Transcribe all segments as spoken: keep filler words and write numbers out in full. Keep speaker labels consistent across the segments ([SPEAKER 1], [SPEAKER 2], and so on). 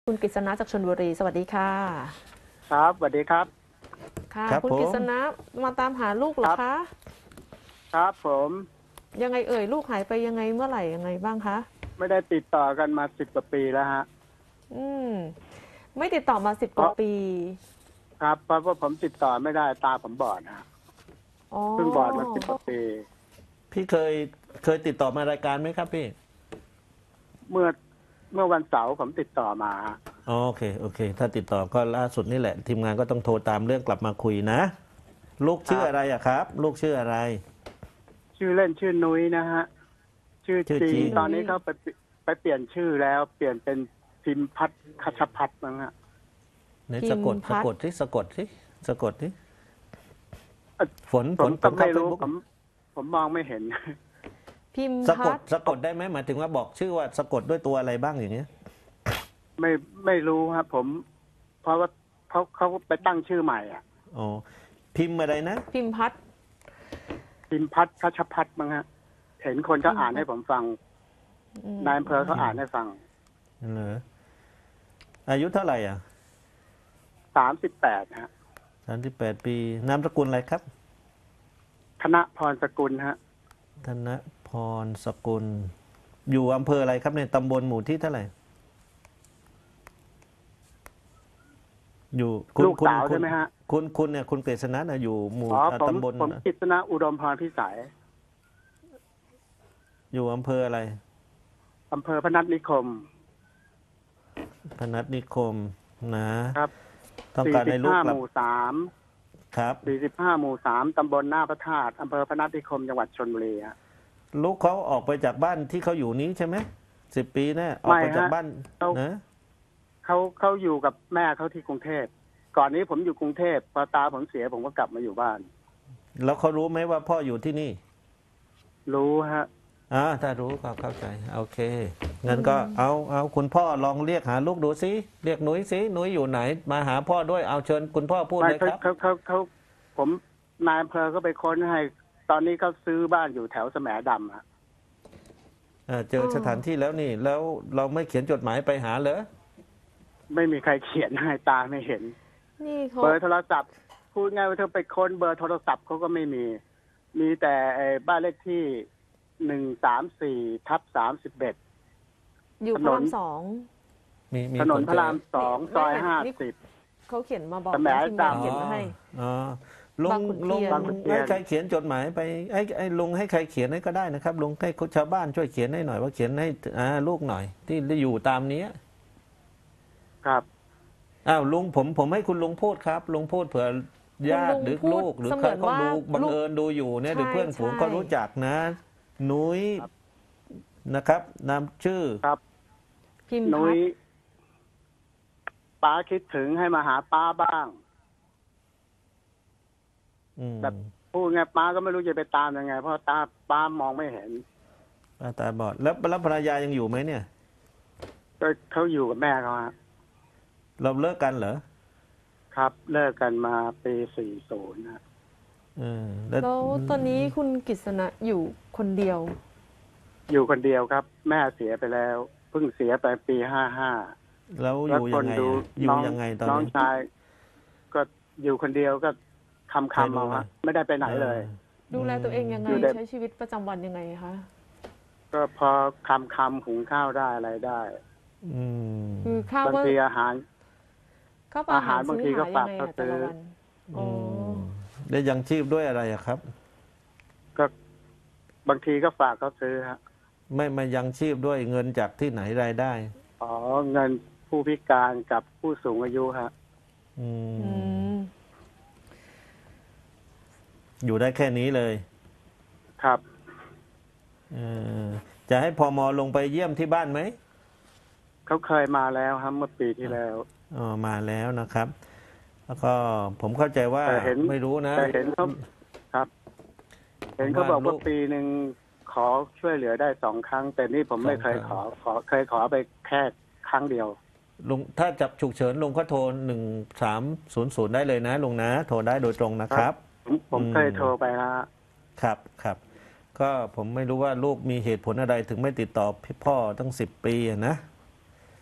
[SPEAKER 1] คุณกฤษณะจากชลบุรีสวัสดีค่ะ
[SPEAKER 2] ครับสวัสดีครับ
[SPEAKER 1] ค่ะ
[SPEAKER 3] ครับ
[SPEAKER 1] คุณ
[SPEAKER 3] ผม
[SPEAKER 1] กฤษณะมาตามหาลูกเหรอคะ
[SPEAKER 2] ครับผม
[SPEAKER 1] ยังไงเอ่ยลูกหายไปยังไงเมื่อไหร่ยังไงบ้างคะ
[SPEAKER 2] ไม่ได้ติดต่อกันมาสิบกว่าปีแล้วฮะ
[SPEAKER 1] อืมไม่ติดต่อมาสิบ
[SPEAKER 2] เพราะ
[SPEAKER 1] กว่าปี
[SPEAKER 2] ครับเพราะว่าผมติดต่อไม่ได้ตาผมบอดฮะ
[SPEAKER 1] อ๋อ
[SPEAKER 2] เพิ่งบอดมาสิบกว่าปี
[SPEAKER 3] พี่เคยเคยติดต่อมารายการไหมครับพี่
[SPEAKER 2] เมื่อเมื่อวันเสาร์ผมติดต่อมาฮะ
[SPEAKER 3] อ๋อโอเคโอเค ถ้าติดต่อก็ล่าสุดนี่แหละ ทีมงานก็ต้องโทรตามเรื่องกลับมาคุยนะ ลูกชื่ออะไรอะครับ ลูกชื่ออะไร
[SPEAKER 2] ชื่อเล่นชื่อนุ้ยนะฮะชื่อ
[SPEAKER 3] ชื่อ
[SPEAKER 2] จริ
[SPEAKER 3] จริ
[SPEAKER 2] ง
[SPEAKER 3] ง
[SPEAKER 2] ตอนนี้เขาไปไปเปลี่ยนชื่อแล้วเปลี่ยนเป็นพิมพัฒน์คัชพัฒน์มั้งฮะ
[SPEAKER 3] ไหนสะกดสะกดที่สะกดที่สะกดที่ฝน
[SPEAKER 2] ผ
[SPEAKER 3] ฝ
[SPEAKER 2] ม
[SPEAKER 3] นฝ
[SPEAKER 2] ก็
[SPEAKER 3] น
[SPEAKER 2] ไม่
[SPEAKER 3] เข้าเฟซ
[SPEAKER 2] รู้
[SPEAKER 3] บุ๊ก
[SPEAKER 2] ผมผมมองไม่เห็น
[SPEAKER 1] พิมพ์
[SPEAKER 3] สะก
[SPEAKER 1] พั
[SPEAKER 3] ด
[SPEAKER 1] ฒน์
[SPEAKER 3] สะกดได้ไหมหมายถึงว่าบอกชื่อว่าสะกดด้วยตัวอะไรบ้างอย่างเงี้ย
[SPEAKER 2] ไม่ไม่รู้ครับผม เพราะว่าเขาเขาไปตั้งชื่อใหม่อ่ะ
[SPEAKER 3] อ๋อพิมพ์อะไรนะ
[SPEAKER 1] พิมพ์พัฒน์
[SPEAKER 2] พิมพัฒน์คัชพัฒน์มั้งฮะเห็นคนเขาอ่านให้ผมฟัง
[SPEAKER 1] อืม
[SPEAKER 2] นายอำเภอเขาอ่านให้ฟัง
[SPEAKER 3] เหรออายุเท่าไหร่อ่ะ
[SPEAKER 2] สามสิบแปดฮะ
[SPEAKER 3] สามสิบแปดปีนามสกุลอะไรครับ
[SPEAKER 2] ธนพรสกุลฮะ
[SPEAKER 3] ธนพรสกุล อยู่อำเภออะไรครับในตำบลหมู่ที่เท่าไหร่ อยู่คุณ
[SPEAKER 2] ลูก
[SPEAKER 3] คุณ
[SPEAKER 2] สาว
[SPEAKER 3] คุ
[SPEAKER 2] ใช่
[SPEAKER 3] ณ
[SPEAKER 2] ไหมฮะ
[SPEAKER 3] คุณคุณเนี่ยคุณเกษณะนะอยู่หมู่
[SPEAKER 2] อ๋อ
[SPEAKER 3] อ่า
[SPEAKER 2] ผม
[SPEAKER 3] ตำบล
[SPEAKER 2] ผมกิษณะอุดมพรพิสัย
[SPEAKER 3] อยู่อำเภออะไร
[SPEAKER 2] อำเภอพนัสนิคม
[SPEAKER 3] พนัสนิคมนะครับ ต้อง
[SPEAKER 2] สี่
[SPEAKER 3] การ
[SPEAKER 2] สิ
[SPEAKER 3] ให้
[SPEAKER 2] บ
[SPEAKER 3] ลูก
[SPEAKER 2] ห้าก
[SPEAKER 3] ลั
[SPEAKER 2] ห
[SPEAKER 3] บ
[SPEAKER 2] มู่สาม
[SPEAKER 3] ครับ
[SPEAKER 2] สี่สิบห้าหมู่สามตำบลหน้าพระธาตุอำเภอพนัสนิคมจังหวัดชลบุรีฮะ
[SPEAKER 3] ลูกเขาออกไปจากบ้านที่เขาอยู่นี้ใช่ไหมสิบปีแน่ออกไป
[SPEAKER 2] ไม่ฮะ
[SPEAKER 3] จากบ้าน
[SPEAKER 2] เขา
[SPEAKER 3] นะ
[SPEAKER 2] เขาเขาอยู่กับแม่เขาที่กรุงเทพก่อนนี้ผมอยู่กรุงเทพพอตาผมเสียผมก็กลับมาอยู่บ้าน
[SPEAKER 3] แล้วเขารู้ไหมว่าพ่ออยู่ที่นี่
[SPEAKER 2] รู้ฮะ
[SPEAKER 3] อ่าถ้ารู้ก็เข้าใจโอเคงั้นก็เอาเอาคุณพ่อลองเรียกหาลูกดูสิเรียกหนุ่ยสิหนุ่ยอยู่ไหน มาหาพ่อด้วยเอาเชิญคุณพ่อพูด
[SPEAKER 2] ไม่
[SPEAKER 3] เลย
[SPEAKER 2] เขา
[SPEAKER 3] ครับ
[SPEAKER 2] เขาเขาเขาผมนายอำเภอก็ไปค้นให้ ตอนนี้เขาซื้อบ้านอยู่แถวแสมดำฮะ
[SPEAKER 3] เอ่อเจอสถานที่แล้วนี่ แล้วเราไม่เขียนจดหมายไปหาเหรอ
[SPEAKER 2] ไม่มีใครเขียนให้ตาไม่เห็น
[SPEAKER 1] นี่เขา
[SPEAKER 2] เบอร์โทรศัพท์พูดง่ายว่าเธอไปค้นเบอร์โทรศัพท์เขาก็ไม่มี มีแต่ไอ้บ้านเลขที่หนึ่งสามสี่ทับสามสิบเอ็ด
[SPEAKER 1] อยู่พระรามสอง
[SPEAKER 3] มีมี
[SPEAKER 2] ถนน
[SPEAKER 3] ค
[SPEAKER 2] พระรามสอง
[SPEAKER 1] ไม่
[SPEAKER 2] ซอย
[SPEAKER 1] ไม่
[SPEAKER 2] ห้า
[SPEAKER 1] นี่
[SPEAKER 2] สิบ
[SPEAKER 1] เขาเขียนมาบอก
[SPEAKER 2] แต่แหม
[SPEAKER 1] นะทีมงาน
[SPEAKER 2] ดำ
[SPEAKER 1] เขียนมาให้
[SPEAKER 3] อ๋อลุ
[SPEAKER 1] บาง งขุนเที
[SPEAKER 3] ลุง
[SPEAKER 1] ยน
[SPEAKER 2] บางขุนเทียน
[SPEAKER 3] ให้ใครเขียนจดหมายไปไอ้ไอ้ลุงให้ใครเขียนให้ก็ได้นะครับลุงให้ชาวบ้านช่วยเขียนให้หน่อยว่าเขียนให้อ่าลูกหน่อย ที่อยู่ตามเนี้ย
[SPEAKER 2] ครับ
[SPEAKER 3] อ้าวลุงผมผมให้คุณลุงพูดครับลุงพูดเผื่อญาติหรือลูกหรือใครเขาดูบังเอิญดูอยู่เนี่ยหรือเพื่อนฝูงเขารู้จักนะนุ้ยนะครับนามชื่อ
[SPEAKER 2] ครับ
[SPEAKER 1] พิมพ์
[SPEAKER 2] นุ้
[SPEAKER 1] พั
[SPEAKER 2] ย
[SPEAKER 1] ฒน์
[SPEAKER 2] ป้าคิดถึงให้มาหาป้าบ้าง
[SPEAKER 3] อืม
[SPEAKER 2] แบบพูดไงป้าก็ไม่รู้จะไปตามยังไง เพราะตาป้ามองไม่เห็น
[SPEAKER 3] ป้าตาบอดแล้วแล้วภรรยายังอยู่ไหมเนี่ย
[SPEAKER 2] ก็เขาอยู่กับแม่เขาฮะ
[SPEAKER 3] เราเลิกกันเหรอ
[SPEAKER 2] ครับ เลิกกันมาปีสี่ศูนย์ฮะ
[SPEAKER 3] เออแล้ว
[SPEAKER 1] แล้วตอนนี้คุณกฤษณะอยู่คนเดียว
[SPEAKER 2] อยู่คนเดียวครับ แม่เสียไปแล้วเพิ่งเสียไปปีห้าห้า
[SPEAKER 3] แล้วอ
[SPEAKER 2] แล้ว
[SPEAKER 3] ยู่
[SPEAKER 2] ค
[SPEAKER 3] ยั
[SPEAKER 2] น
[SPEAKER 3] งไง
[SPEAKER 2] ดู
[SPEAKER 3] อะอยู่
[SPEAKER 2] น้อง
[SPEAKER 3] ยังไงตอน
[SPEAKER 2] น้อง
[SPEAKER 3] นี้
[SPEAKER 2] ชาย ก็อยู่คนเดียวก็คำ
[SPEAKER 3] ใคร
[SPEAKER 2] คำ
[SPEAKER 3] ดู
[SPEAKER 2] เอา
[SPEAKER 3] อะ
[SPEAKER 2] ฮะไม่ได้ไปไหนเลย
[SPEAKER 1] ดูแลตัวเองยังไง
[SPEAKER 2] อยู่ใน
[SPEAKER 1] ใช้ชีวิตประจำวันยังไงคะ
[SPEAKER 2] ก็พอคำคำหุงข้าวได้อะไรได้
[SPEAKER 3] อืม
[SPEAKER 1] คือข้าว
[SPEAKER 2] บาง
[SPEAKER 1] ก็
[SPEAKER 2] ทีอาหาร
[SPEAKER 1] ข้าวปลาอาหาร
[SPEAKER 2] อาหารบาง
[SPEAKER 1] ซื้อ
[SPEAKER 2] ทีก็
[SPEAKER 1] หา
[SPEAKER 2] ฝา
[SPEAKER 1] ยั
[SPEAKER 2] ก
[SPEAKER 1] งไง
[SPEAKER 2] เขา
[SPEAKER 1] อะแต่ละ
[SPEAKER 2] ซื้อ
[SPEAKER 1] วันอ๋ออ
[SPEAKER 3] ได้ยังชีพด้วยอะไรอะครับ
[SPEAKER 2] ก็บางทีก็ฝากเขาซื้อฮะ
[SPEAKER 3] ไม่มายังชีพด้วยเงินจากที่ไหนรายได้
[SPEAKER 2] อ๋อเงินผู้พิการกับผู้สูงอายุฮะ
[SPEAKER 3] อืม
[SPEAKER 1] อืม
[SPEAKER 3] อยู่ได้แค่นี้เลย
[SPEAKER 2] ครับ
[SPEAKER 3] เออจะให้พมลงไปเยี่ยมที่บ้านไหม
[SPEAKER 2] เขาเคยมาแล้วครับเมื่อปีที่แล้ว
[SPEAKER 3] อ๋อมาแล้วนะครับ แล้วก็ผมเข้าใจว่า
[SPEAKER 2] แต่เห็น
[SPEAKER 3] ไม่รู้นะ
[SPEAKER 2] แต่เห็นเขาครับ เห็นเขาบอก
[SPEAKER 3] ว่าลู
[SPEAKER 2] ว่าก ปีหนึ่งขอช่วยเหลือได้สองครั้ง แต่นี่ผมไม่เคย
[SPEAKER 3] สองครั้
[SPEAKER 2] ของ ขอเคยขอไปแค่ครั้งเดียว
[SPEAKER 3] ลุงถ้าจับฉุกเฉินลุงก็โทรหนึ่งสามศูนย์ศูนย์ได้เลยนะลุงนะ โทรได้โดยตรงนะครับ
[SPEAKER 2] ผมผม
[SPEAKER 3] อืม
[SPEAKER 2] เคยโทรไปฮะ
[SPEAKER 3] ครับครับ ก็ผมไม่รู้ว่าลูกมีเหตุผลอะไรถึงไม่ติดต่อพี่พ่อตั้งสิบปีอะนะ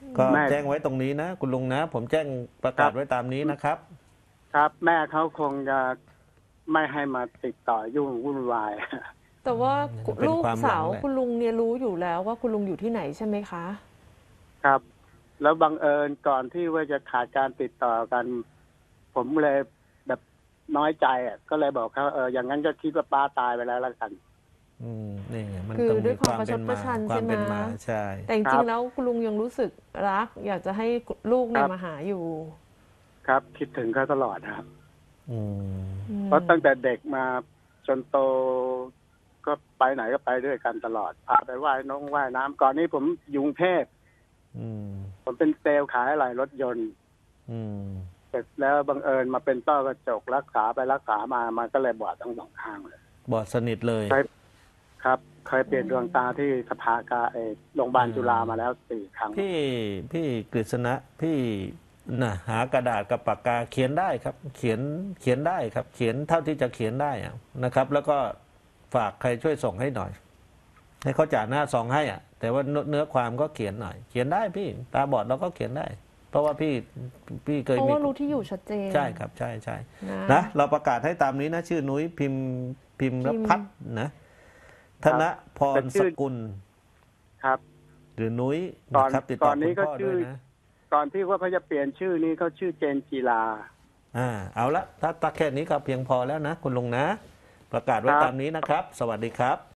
[SPEAKER 3] ก็
[SPEAKER 2] แม่
[SPEAKER 3] แจ้งไว้ตรงนี้นะ คุณลุงนะ ผมแจ้งประกาศไว้ตามนี้นะครับ
[SPEAKER 2] ครับ แม่เขาคงจะไม่ให้มาติดต่อยุ่งวุ่นวาย
[SPEAKER 1] แต่ว่า
[SPEAKER 3] เป็น
[SPEAKER 1] ลูก
[SPEAKER 3] ความหลัง
[SPEAKER 1] สาว
[SPEAKER 3] แหละ
[SPEAKER 1] คุณลุงเนี่ยรู้อยู่แล้วว่าคุณลุงอยู่ที่ไหนใช่ไหมคะ
[SPEAKER 2] ครับ แล้วบังเอิญก่อนที่ว่าจะขาดการติดต่อกัน ผมเลยแบบน้อยใจอ่ะก็เลยบอกเขาเอออย่างนั้นก็คิดว่าป้าตายไปแล้วแล้วกัน
[SPEAKER 3] อืมนี่ไงมัน
[SPEAKER 1] คือ
[SPEAKER 3] ต้อง
[SPEAKER 1] ด้
[SPEAKER 3] มี
[SPEAKER 1] วยความ
[SPEAKER 3] ความ
[SPEAKER 1] ประช
[SPEAKER 3] เป็น
[SPEAKER 1] ดป
[SPEAKER 3] มา
[SPEAKER 1] ระชัน
[SPEAKER 3] ควา
[SPEAKER 1] ใช่
[SPEAKER 3] ม
[SPEAKER 1] ไหม
[SPEAKER 3] เป็นมาใช่
[SPEAKER 1] แต่จ
[SPEAKER 2] ครั
[SPEAKER 1] ริง
[SPEAKER 2] บ
[SPEAKER 1] ๆแล้วคุณลุงยังรู้สึกรัก อยากจะให้ลูกเนี่
[SPEAKER 2] ค
[SPEAKER 1] ย
[SPEAKER 2] รับ
[SPEAKER 1] มาหาอยู่
[SPEAKER 2] ครับ คิดถึงเขาตลอดนะครับ
[SPEAKER 3] อืม
[SPEAKER 1] อืม
[SPEAKER 2] เพราะตั้งแต่เด็กมาจนโตก็ไปไหนก็ไปด้วยกันตลอดพาไปว่ายน้องว่ายน้ำก่อนนี้ผมอยู่กรุงเทพ
[SPEAKER 3] อืม
[SPEAKER 2] ผมเป็นเซลล์ขายอะไหล่รถยนต์
[SPEAKER 3] อืม
[SPEAKER 2] เสร็จแล้วบังเอิญมาเป็นต้อกระจกรักษาไปรักษามามันก็เลยบอดทั้งสองข้างเลย
[SPEAKER 3] บอดสนิทเลย
[SPEAKER 2] เคยครับเคยเปลี่ยนดวงตาที่สภากาเออโรงพยาบาลจุฬามาแล้วสี่ครั้ง
[SPEAKER 3] พี่พี่กฤษณะพี่นะหากระดาษกับปากกาเขียนได้ครับ เขียนเขียนได้ครับ เขียนเท่าที่จะเขียนได้อะนะครับ แล้วก็ฝากใครช่วยส่งให้หน่อย ให้เขาจ่าหน้าซองให้อ่ะ แต่ว่าเนื้อความก็เขียนหน่อย เขียนได้พี่ตาบอดเราก็เขียนได้ เพราะว่าพี่พี่เคย
[SPEAKER 1] เพราะ
[SPEAKER 3] มี
[SPEAKER 1] ว่ารู้ที่อยู่ชัดเจน
[SPEAKER 3] ใช่ครับใช่ใช่
[SPEAKER 1] นะ
[SPEAKER 3] นะเราประกาศให้ตามนี้นะ ชื่อนุ้ยพิมพ์พิมพ์รพัฒน์นะธนพรสกุล
[SPEAKER 2] ครับ
[SPEAKER 3] หรือนุ้ย
[SPEAKER 2] ก่อน
[SPEAKER 3] นะครับติด
[SPEAKER 2] ก่
[SPEAKER 3] ต่อ
[SPEAKER 2] อนนี้
[SPEAKER 3] คุณ
[SPEAKER 2] ก็
[SPEAKER 3] พ่อ
[SPEAKER 2] ชื่
[SPEAKER 3] ด้
[SPEAKER 2] อ
[SPEAKER 3] วยนะ
[SPEAKER 2] ก่อนที่ว่าเขาจะเปลี่ยนชื่อนี้เขาชื่อเจนจีลา
[SPEAKER 3] อ่าเอาละถ้าถ้าแค่นี้ก็เพียงพอแล้วนะ คุณลุงนะ ประกาศไว้
[SPEAKER 2] ครับ
[SPEAKER 3] ตามนี้นะครับ สวัสดีครับ